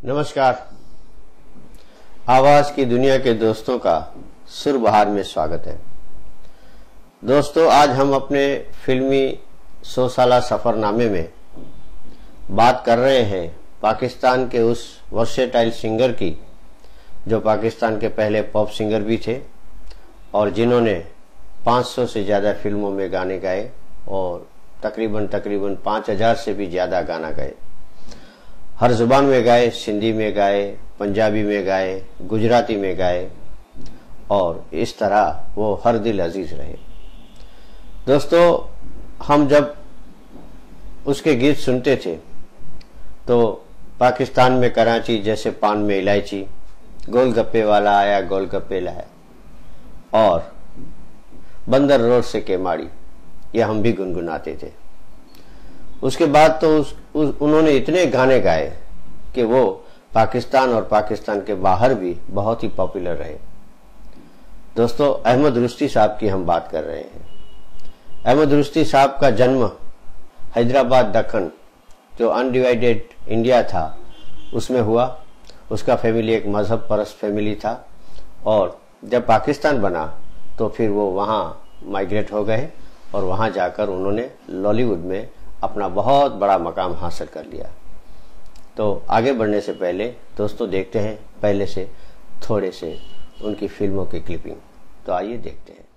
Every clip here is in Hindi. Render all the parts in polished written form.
नमस्कार। आवाज की दुनिया के दोस्तों का सुर बहार में स्वागत है। दोस्तों, आज हम अपने फिल्मी 100 साला सफरनामे में बात कर रहे हैं पाकिस्तान के उस वर्सेटाइल सिंगर की जो पाकिस्तान के पहले पॉप सिंगर भी थे और जिन्होंने 500 से ज्यादा फिल्मों में गाने गाए और तकरीबन 5000 से भी ज्यादा गाना गाए। हर जुबान में गाए, सिंधी में गाए, पंजाबी में गाए, गुजराती में गाए और इस तरह वो हर दिल अजीज रहे। दोस्तों, हम जब उसके गीत सुनते थे तो पाकिस्तान में कराची जैसे पान में इलायची, गोलगप्पे वाला आया गोलगप्पे लाया और बंदर रोड से केमाड़ी, ये हम भी गुनगुनाते थे। उसके बाद तो उन्होंने इतने गाने गाए कि वो पाकिस्तान और पाकिस्तान के बाहर भी बहुत ही पॉपुलर रहे। दोस्तों, अहमद रुश्दी साहब की हम बात कर रहे हैं। अहमद रुश्दी साहब का जन्म हैदराबाद दक्कन जो अनडिवाइडेड इंडिया था उसमें हुआ। उसका फैमिली एक मजहब परस्त फैमिली था और जब पाकिस्तान बना तो फिर वो वहां माइग्रेट हो गए और वहां जाकर उन्होंने लॉलीवुड में अपना बहुत बड़ा मकाम हासिल कर लिया। तो आगे बढ़ने से पहले दोस्तों देखते हैं पहले से थोड़े से उनकी फिल्मों की क्लिपिंग। तो आइए देखते हैं।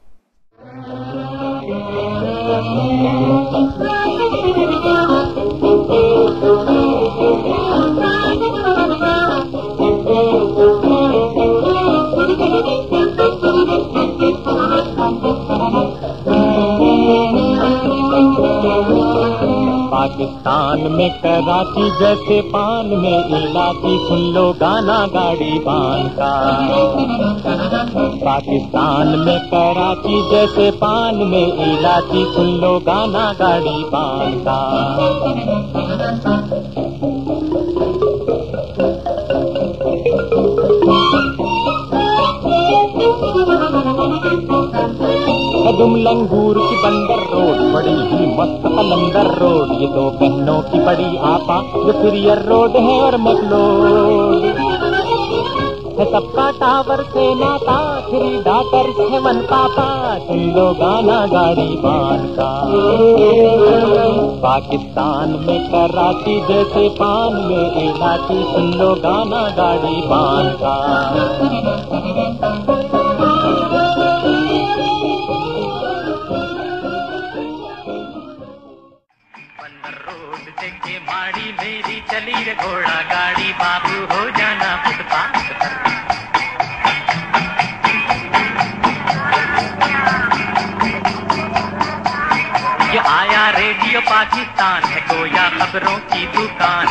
पाकिस्तान में कराची जैसे पान में इलायची, सुन लो गाना गाड़ी बान का। पाकिस्तान में कराची जैसे पान में इलायची, सुन लो गाना गाड़ी बान का। कदम लंगूर की बंदर रोड, बड़ी ही मस्त कलंदर रोड, ये दो बहनों की बड़ी आपा जो फिरियर रोड है और मकलोड है। सबका टावर से नाता, थ्री डॉटर सेवन पापा, सुन लो गाना गाड़ी बान का। पाकिस्तान में कराची जैसे पान में इलायची, सुन लो गाना गाड़ी बान का। माड़ी मेरी चली रे घोड़ा गाड़ी, बाबू हो जाना फुटपाथ पर। ये आया रेडियो पाकिस्तान है गोया खबरों की दुकान।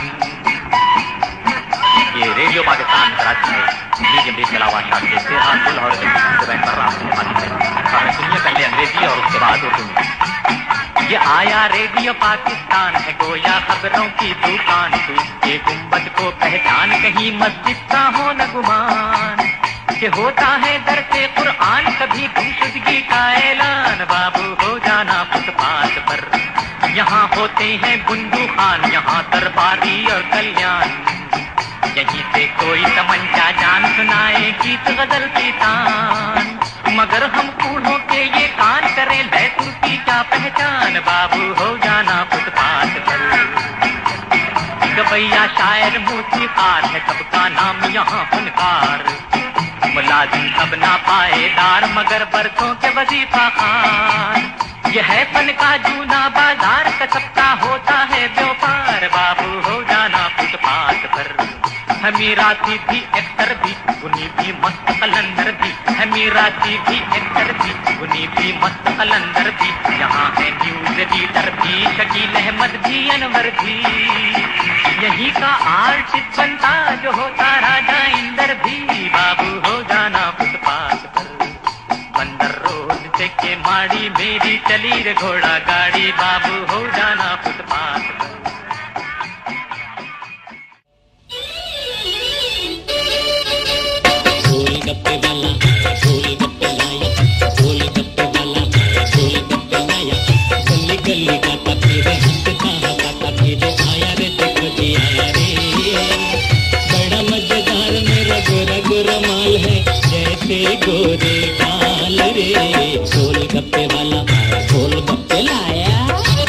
ये रेडियो पाकिस्तान कराची है, मीडियम बेस के अलावा शादी से हासिल और कर रहा हूँ। सुनिए पहले अंग्रेजी और उसके बाद उर्दू। ये आया रेडियो पाकिस्तान है गोया खबरों की दुकान। तू इसके गुंबद को पहचान, कहीं मस्जिद का हो न गुमान कि होता है दर से कुरान, कभी गुमशुदगी का ऐलान। बाबू हो जाना फुटपाथ पर, यहाँ होते हैं बुंदू खान, यहाँ दरबारी और कल्याण। यहीं से कोई तमंचा जान सुनाए गीत गजल की तान, मगर हम कूढ़ों के ये कान करें लहसुन की क्या पहचान। बाबू हो जाना फुटपाथ पर, गवैया शायर मूसीकार है, सबका नाम यहाँ फनकार। मुलाजिम सब ना पाएदार, मगर बरसों के वजीफा खान। यह है फन का जूना बाजार, कसबका होता है व्यापार। बाबू हो जाना फुटपाथ पर, हमीराती भी एक्टर भी, गुनी भी मस्त कलंदर भी। हमीराती भी एक्टर भी, गुनी भी मस्त कलंदर भी। यहाँ है न्यूज रीडर भी, शकील अहमद भी, अनवर भी। यही का आर्टिस्ट बनता जो होता राजा इंदर भी। बाबू हो जाना फुटपाथ पर, बंदर रोड से के माड़ी मेरी चली रे घोड़ा गाड़ी। बाबू हो जाना फुटपाथ पर। गोलगप्पे वाला गोलगप्पे लाया, गोलगप्पे वाला गोलगप्पे लाया। गली गली गाता फिरे, हंसता हंसाता फिरे, आया रे देखो जी आया रे। बड़ा गप्पे लाया।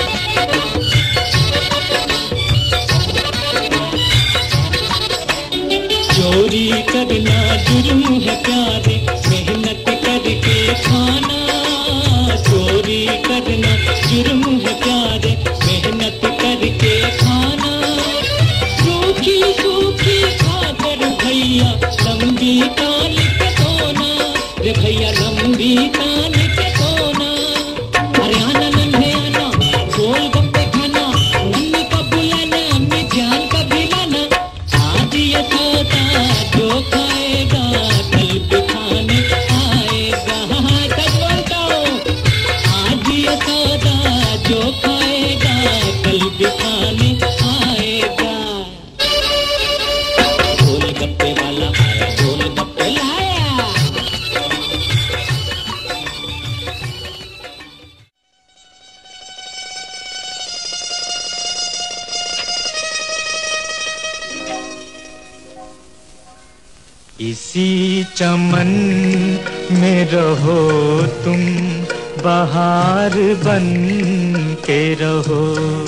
चोरी करना जुर्म है प्यारे, मेहनत करके खाना। चोरी करना जुर्म है प्यारे, मेहनत करके खाना। सूखी सूखी खाकर भैया लंबी तान के सोना, रे भैया लंबी तान के सोना। अरे आना नन्हे आना, गोल गप्पे खाना, अम्मी का बुलाना, अम्मी जान का भिलाना। आज ये सौदा जो खाएगा कल भी खाने आएगा। सच बोलता हूँ, आज ये सौदा जो खाएगा कल भी खाने आएगा। गोल गप्पे वाला आया, गोल गप्पे लाया। इसी चमन में रहो तुम, बहार बन के रहो।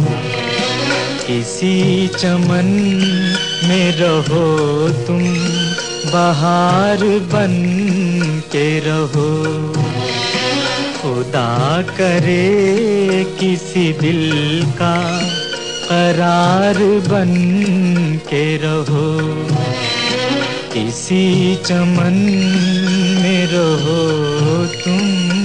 इसी चमन में रहो तुम, बहार बन के रहो। खुदा करे किसी दिल का करार बन के रहो। इसी चमन में रहो तुम।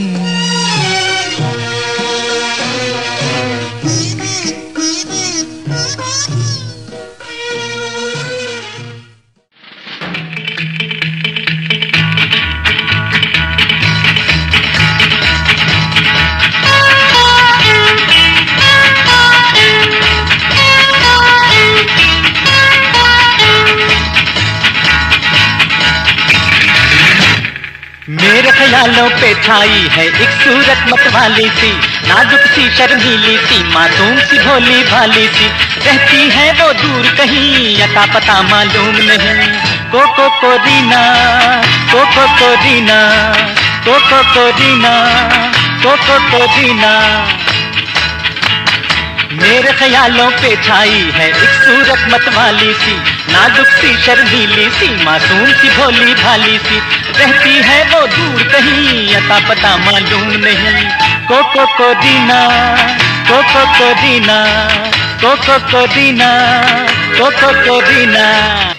मेरे ख्यालों पे छाई है एक सूरत मतवाली सी, नाजुक सी शर्मीली सी, मासूम सी भोली भाली सी। रहती है वो दूर कहीं, अता पता मालूम नहीं। कोको को रीना, कोको को रीना, कोको को रीना, कोको को रीना। मेरे ख्यालों पे छाई है एक सूरत मतवाली सी, नाजुक सी शर्मीली सी, मासूम सी भोली भाली सी। रहती है वो दूर कहीं, अता पता मालूम नहीं। कोको को रीना, कोको को रीना, कोको को रीना, कोको को रीना।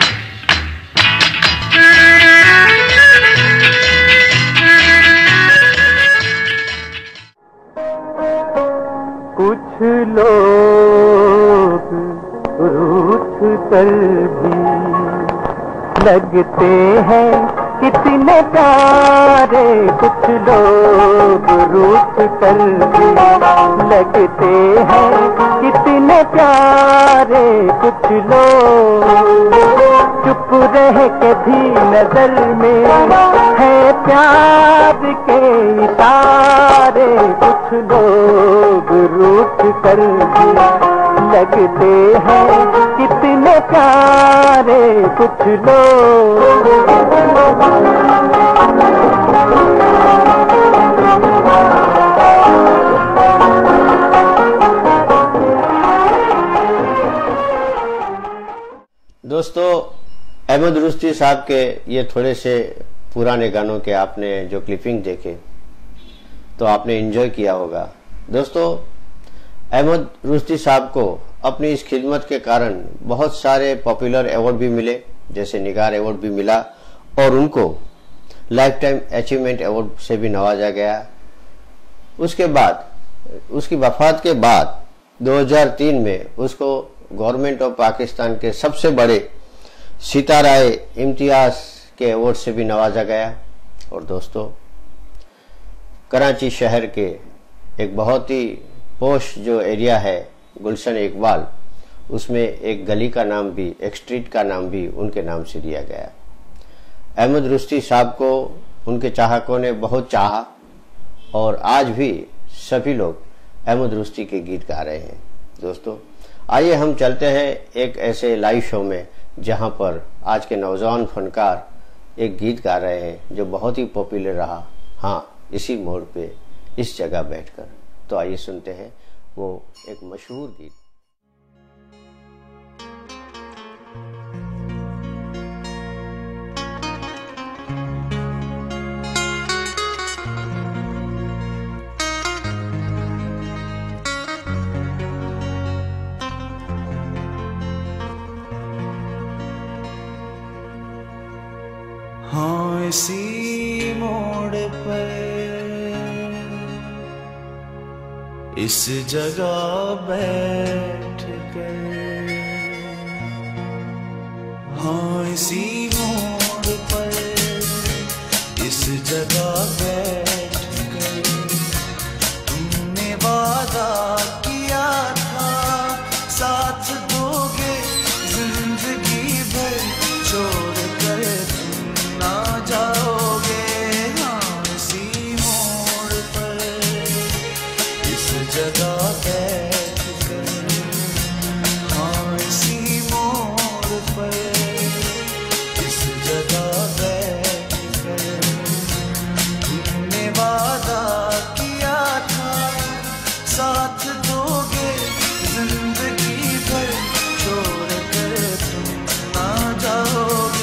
कुछ लोग रूठ कर भी लगते हैं कितने प्यारे। कुछ लोग रूठ कर भी लगते हैं कितने प्यारे। कुछ लोग चुप रह के भी नजर में है प्यार के इशारे। कुछ लोग रूठ कर भी लगते हैं कितने प्यारे। कुछ लोग दोस्तों, अहमद रुश्दी साहब के ये थोड़े से पुराने गानों के आपने जो क्लिपिंग देखे तो आपने एंजॉय किया होगा। दोस्तों, अहमद रुश्दी साहब को अपनी इस खिदमत के कारण बहुत सारे पॉपुलर अवार्ड भी मिले, जैसे निगार अवार्ड भी मिला और उनको लाइफ टाइम अचीवमेंट अवार्ड से भी नवाजा गया। उसके बाद उसकी वफात के बाद 2003 में उसको गवर्नमेंट ऑफ पाकिस्तान के सबसे बड़े सिताराए इम्तियाज के अवार्ड से भी नवाजा गया। और दोस्तों, कराची शहर के एक बहुत ही पोश जो एरिया है गुलशन इकबाल, उसमें एक गली का नाम भी, एक स्ट्रीट का नाम भी उनके नाम से दिया गया। अहमद रुश्दी साहब को उनके चाहकों ने बहुत चाहा और आज भी सभी लोग अहमद रुश्दी के गीत गा रहे हैं। दोस्तों, आइए हम चलते हैं एक ऐसे लाइव शो में जहां पर आज के नौजवान फनकार एक गीत गा रहे हैं जो बहुत ही पॉपुलर रहा। हाँ, इसी मोड़ पे, इस जगह बैठकर। तो आइए सुनते हैं वो एक मशहूर गीत। हाँ इसी मोड़ पर इस जगह बैठ कर, हाँ इसी मोड़ पर इस जगह बैठ कर तुमने वादा किया था साथ दोगे जिंदगी भर, छोड़ कर ना जाओगे। हाँ इसी मोड़ पर इस जगह बैठ कर, हाँ इसी मोड़ पर इस जगह बैठ कर तुमने वादा किया था साथ दोगे जिंदगी भर, छोड़ कर तुम ना जाओगे।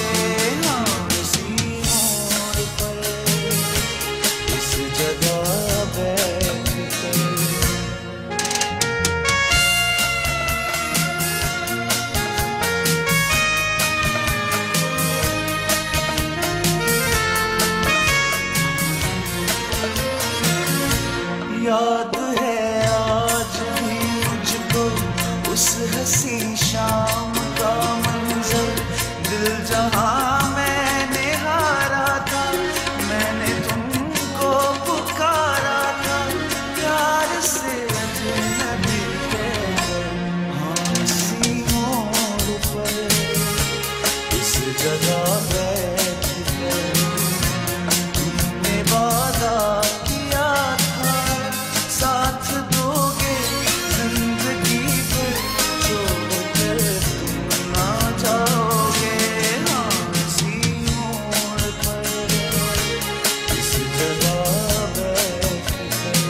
याद है आज भी मुझको उस हंसी शाम का मंजर, दिल जहां मैंने हारा था, मैंने तुमको पुकारा था प्यार से अजनबी कहकर। हाँ इसी मोड़ पर इस जगह बैठ कर तुमने वादा किया था साथ दोगे जिंदगी भर, छोड़ कर तुम ना जाओगे। हाँ इसी मोड़ पर इस जगह बैठ कर।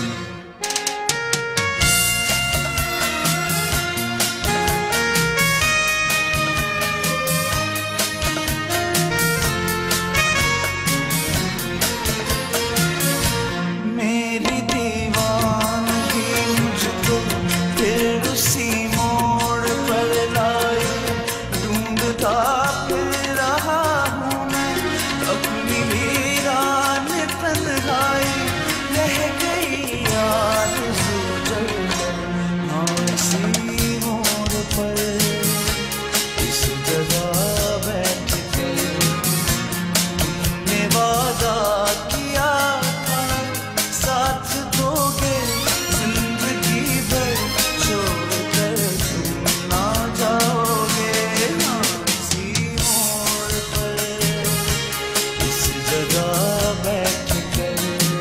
मेरी दीवानगी मुझको फिर उसी मोड़ पर लाई, ढूंढता फिर रहा हूँ मैं अपनी वीरान तन्हाई, रह गई आरज़ू जलकर। हाँ इसी मोड़ पर इस जगह बैठ कर तुमने वादा किया था साथ दोगे जिंदगी भर, छोड़ कर तुम ना जाओगे। हाँ इसी मोड़ पर इस जगह बैठ कर।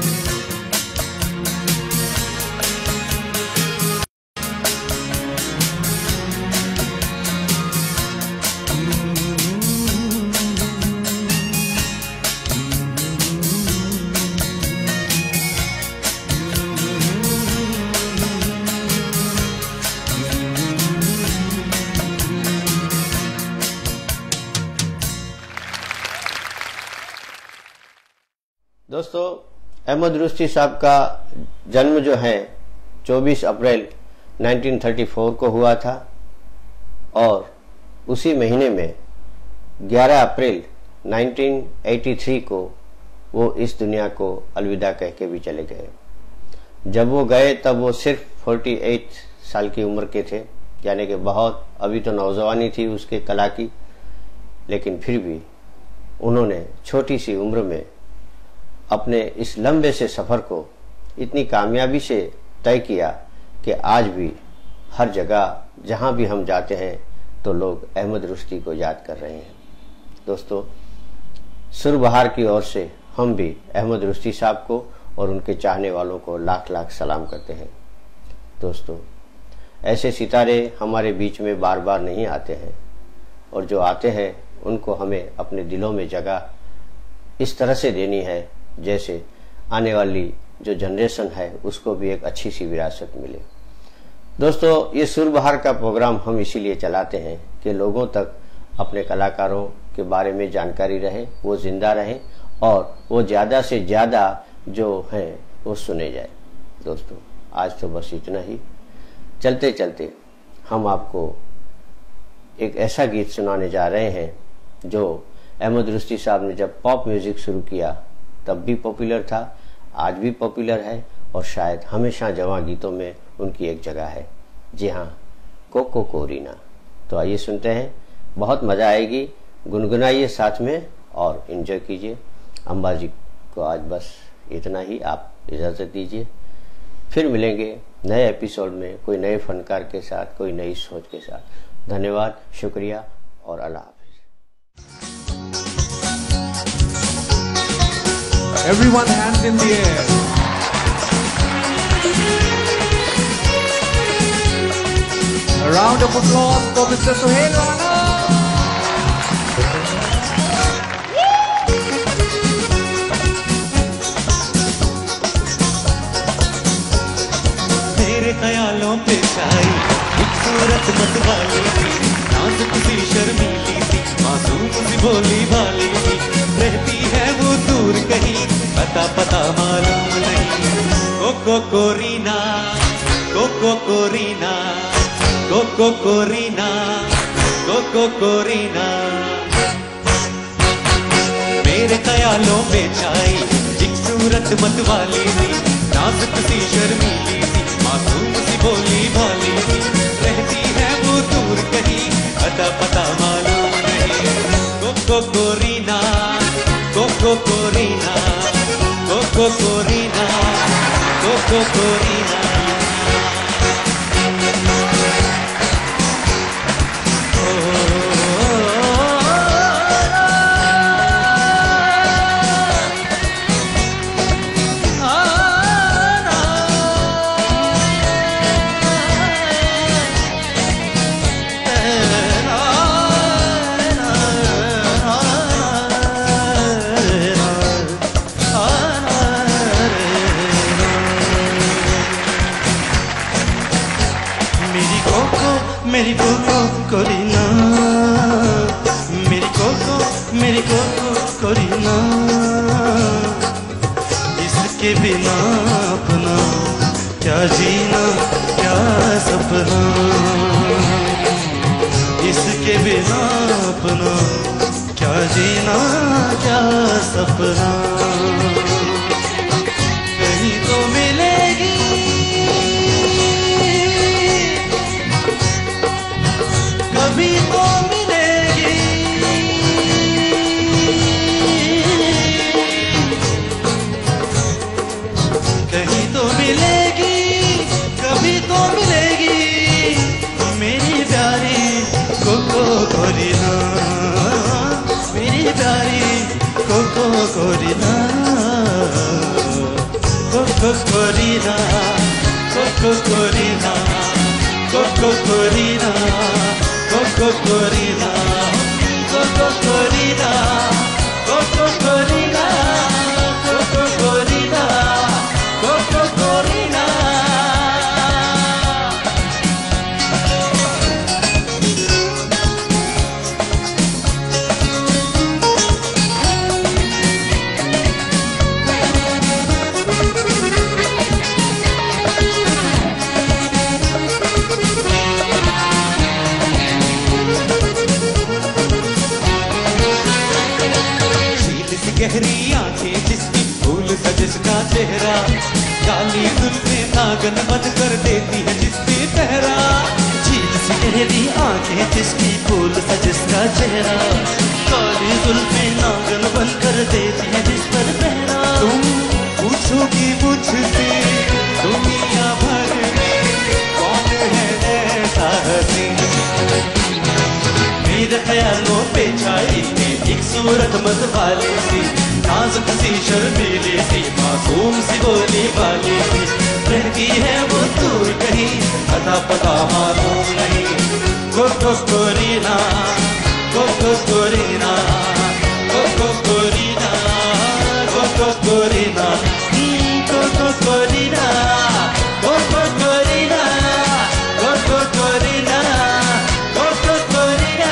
दोस्तों, अहमद रुश्दी साहब का जन्म जो है 24 अप्रैल 1934 को हुआ था और उसी महीने में 11 अप्रैल 1983 को वो इस दुनिया को अलविदा कह के भी चले गए। जब वो गए तब वो सिर्फ 48 साल की उम्र के थे, यानी कि बहुत अभी तो नौजवानी थी उसके कला की, लेकिन फिर भी उन्होंने छोटी सी उम्र में अपने इस लंबे से सफर को इतनी कामयाबी से तय किया कि आज भी हर जगह जहां भी हम जाते हैं तो लोग अहमद रुश्दी को याद कर रहे हैं। दोस्तों, सुर बहार की ओर से हम भी अहमद रुश्दी साहब को और उनके चाहने वालों को लाख लाख सलाम करते हैं। दोस्तों, ऐसे सितारे हमारे बीच में बार बार नहीं आते हैं और जो आते हैं उनको हमें अपने दिलों में जगह इस तरह से देनी है जैसे आने वाली जो जनरेशन है उसको भी एक अच्छी सी विरासत मिले। दोस्तों, ये सुर बहार का प्रोग्राम हम इसीलिए चलाते हैं कि लोगों तक अपने कलाकारों के बारे में जानकारी रहे, वो जिंदा रहे और वो ज्यादा से ज्यादा जो है वो सुने जाए। दोस्तों, आज तो बस इतना ही। चलते चलते हम आपको एक ऐसा गीत सुनाने जा रहे हैं जो अहमद रुश्दी साहब ने जब पॉप म्यूजिक शुरू किया तब भी पॉपुलर था, आज भी पॉपुलर है और शायद हमेशा जवां गीतों में उनकी एक जगह है। जी हाँ, कोको कोरीना। तो आइए सुनते हैं, बहुत मजा आएगी, गुनगुनाइए साथ में और एंजॉय कीजिए। अंबाजी को आज बस इतना ही, आप इजाजत दीजिए। फिर मिलेंगे नए एपिसोड में कोई नए फनकार के साथ, कोई नई सोच के साथ। धन्यवाद, शुक्रिया और अल्लाह हाफिज। Everyone, hands in the air. A round of applause for Mr. Sohail Rana. मेरे ख्यालों पे छाई एक सूरत मतवाली थी, नाजुक सी शर्मीली थी, मासूम सी भोली भाली थी, रहती है वो दूर कहीं, पता पता मालूम नहीं। कोको कोरीना, कोको कोरीना, कोको कोरीना, कोको कोरीना। मेरे ख्यालों में छाई एक सूरत मतवाली थी, नाजुक सी शर्मीली थी, मासूम सी भोली भाली थी, रहती है वो दूर कहीं, पता पता मालूम नहीं। कोको कोरीना, कोको कोरीना, कोको कोरीना, कोको कोरीना। मेरी कोको कोरीना, मेरी कोको कोरीना, इसके बिना अपना क्या जीना क्या सपना, इसके बिना अपना क्या जीना क्या सपना। कहीं तो मिलेगी कभी तो मिलेगी, कहीं तो मिलेगी, कभी तो मिलेगी, मेरी प्यारी कोको कोरीना, मेरी प्यारी कोको कोरीना, कोको कोरीना, कोको कोरीना, कोको कोरीना, कोको कोरीना, कोको कोरीना, कोको कोरीना, कोको कोरीना, कोको कोरीना। गहरी आंखें जिसकी फूल सा जिसका चेहरा, काली जुल्फें नागन बन कर देती है जिस पे पहरा। झील सी गहरी आंखें जिसकी फूल सा जिसका चेहरा, काली जुल्फें नागन बन कर देती है जिस पर पहरा। तुम पूछोगी मुझसे दुनिया भर में कौन है ऐसा हसीन, मेरे ख्यालों पे छाई एक सूरत मतवाली सी, नाजुक सी शर्मीली सी, मासूम सी बोली वाली थी, रहती है वो दूर कहीं, पता पता मालूम नहीं। कोको कोरीना, कोको कोरीना, कोको कोरीना, कोको कोरीना, कोको कोरिना, कोको कोरिना, कोको कोरिना, कोको कोरिना।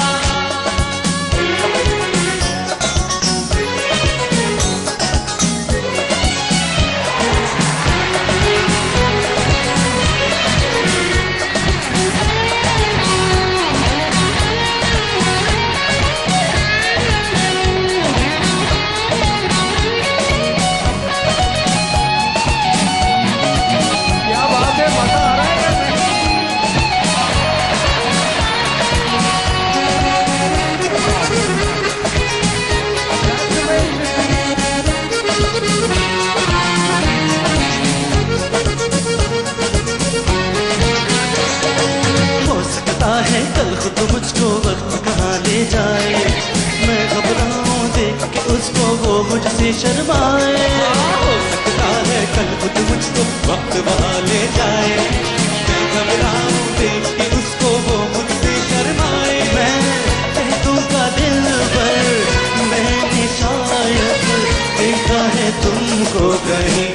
क्या बात है, मजा आ रहा है। हो सकता है कल खुद मुझको वक्त कहाँ ले जाए, मैं घबराऊं देख के उसको वो मुझसे शर्माए। हो सकता है कल खुद मुझको वक्त वहाँ ले जाए, मैं घबराऊं देख के उसको वो मुझसे शर्माए। मैं कह दूंगा दिल पर मैंने शायद देखा है तुमको कहीं,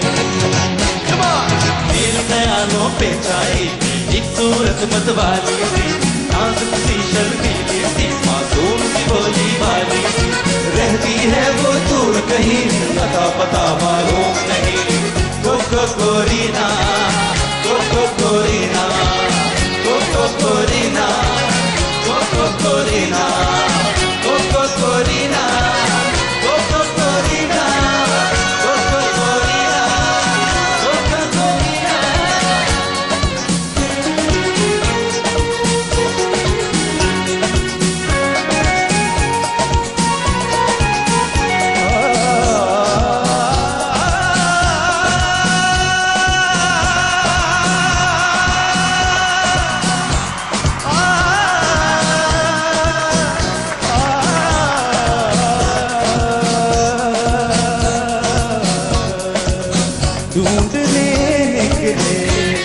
मेरे ख्यालों पे छाई एक सूरत मतवाली सी, नाजुक सी शर्मीली सी, मासूम सी बोली वाली सी, रहती है वो दूर कहीं, अता पता मालूम नहीं। कोको कोरिना, कोको कोरिना, कोको कोरिना, कोको कोरिना, कोको कोरिना, कोको कोरिना, कोको कोरिना, कोको कोरिना। ढूंढने निकले,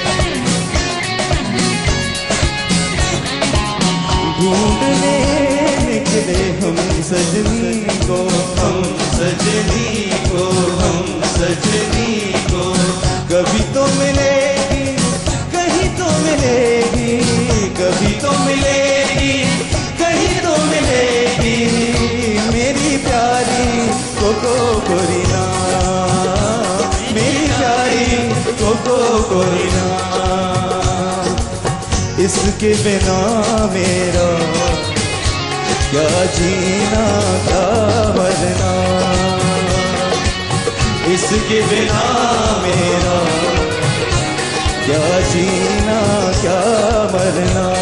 ढूंढने निकले हम सजनी को, हम सजनी को, हम सजनी को। कभी तो मिलेगी, कहीं तो मिलेगी, कभी तो मिलेगी, कहीं तो मिलेगी, मेरी प्यारी कोको कोरिना, मेरी प्यारी कोको कोरिना। इसके बिना मेरा क्या जीना क्या मरना, इसके बिना मेरा क्या जीना क्या मरना।